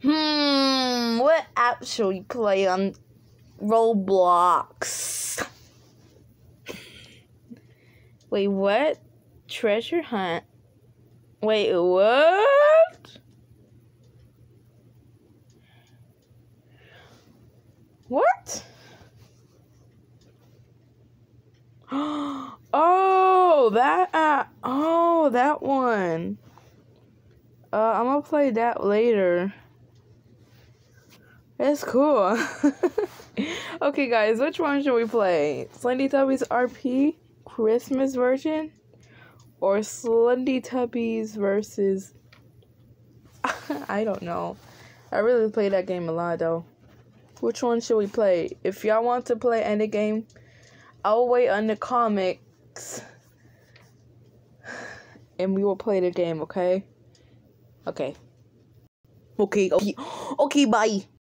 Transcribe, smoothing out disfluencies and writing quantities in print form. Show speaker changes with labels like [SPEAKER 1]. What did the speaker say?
[SPEAKER 1] What app should we play on Roblox? Wait, what? Treasure hunt? Wait, what? What? Oh, that app. Oh, that one. I'm gonna play that later. That's cool. Okay, guys, which one should we play? Slendy Tubbies RP Christmas version? Or Slendy Tubbies versus... I don't know. I really play that game a lot, though. Which one should we play? If y'all want to play any game, I'll wait on the comics. And we will play the game, okay? Okay. Okay, bye.